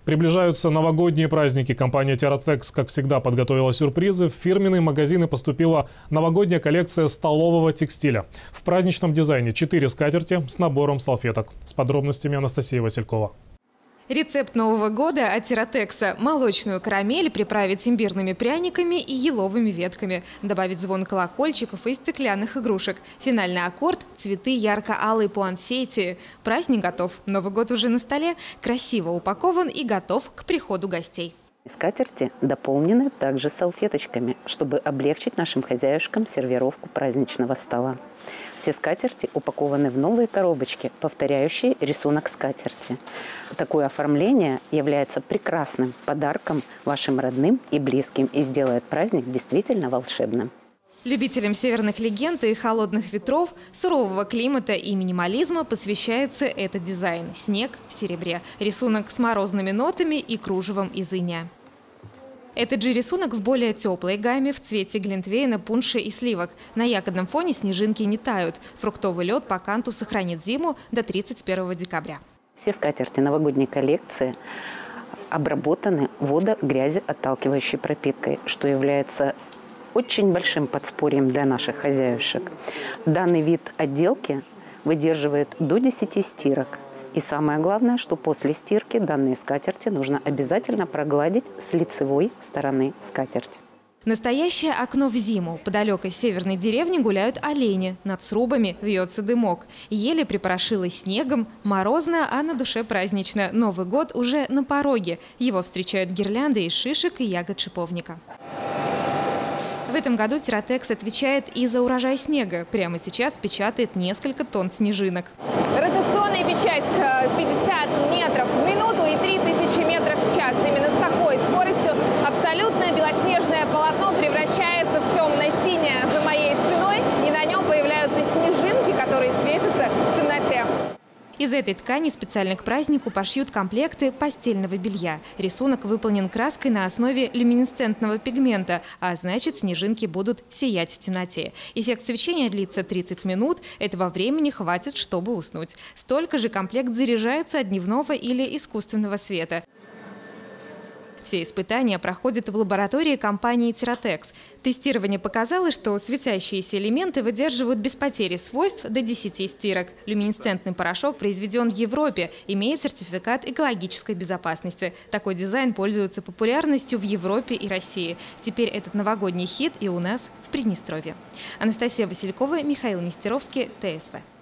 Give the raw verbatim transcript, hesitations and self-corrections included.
Приближаются новогодние праздники. Компания «Тератекс», как всегда, подготовила сюрпризы. В фирменные магазины поступила новогодняя коллекция столового текстиля. В праздничном дизайне четыре скатерти с набором салфеток. С подробностями Анастасия Василькова. Рецепт Нового года от «Тератекса» – молочную карамель приправить имбирными пряниками и еловыми ветками, добавить звон колокольчиков и стеклянных игрушек. Финальный аккорд – цветы ярко-алой пуансетии. Праздник готов, Новый год уже на столе, красиво упакован и готов к приходу гостей. Скатерти дополнены также салфеточками, чтобы облегчить нашим хозяюшкам сервировку праздничного стола. Все скатерти упакованы в новые коробочки, повторяющие рисунок скатерти. Такое оформление является прекрасным подарком вашим родным и близким и сделает праздник действительно волшебным. Любителям северных легенд и холодных ветров, сурового климата и минимализма посвящается этот дизайн. Снег в серебре, рисунок с морозными нотами и кружевом из иния. Этот же рисунок в более теплой гамме в цвете глинтвейна, пунша и сливок. На ягодном фоне снежинки не тают. Фруктовый лед по канту сохранит зиму до тридцать первого декабря. Все скатерти новогодней коллекции обработаны водо-грязеотталкивающей пропиткой, что является очень большим подспорьем для наших хозяюшек. Данный вид отделки выдерживает до десяти стирок. И самое главное, что после стирки данные скатерти нужно обязательно прогладить с лицевой стороны скатерти. Настоящее окно в зиму. По далекой северной деревне гуляют олени. Над срубами вьется дымок. Еле припорошилось снегом. Морозно, а на душе празднично. Новый год уже на пороге. Его встречают гирлянды из шишек и ягод шиповника. В этом году «Тератекс» отвечает и за урожай снега. Прямо сейчас печатает несколько тонн снежинок. Ротационная печать пятьдесят метров в минуту и три тысячи метров в час. Именно с такой скоростью абсолютное белоснежное полотно превращается в темно-синее. За моей спиной и на нем появляются снежинки, которые светятся в темноте. Из этой ткани специально к празднику пошьют комплекты постельного белья. Рисунок выполнен краской на основе люминесцентного пигмента, а значит, снежинки будут сиять в темноте. Эффект свечения длится тридцать минут. Этого времени хватит, чтобы уснуть. Столько же комплект заряжается от дневного или искусственного света. Все испытания проходят в лаборатории компании «Тератекс». Тестирование показало, что светящиеся элементы выдерживают без потери свойств до десяти стирок. Люминесцентный порошок произведен в Европе, имеет сертификат экологической безопасности. Такой дизайн пользуется популярностью в Европе и России. Теперь этот новогодний хит и у нас в Приднестровье. Анастасия Василькова, Михаил Нестеровский, ТСВ.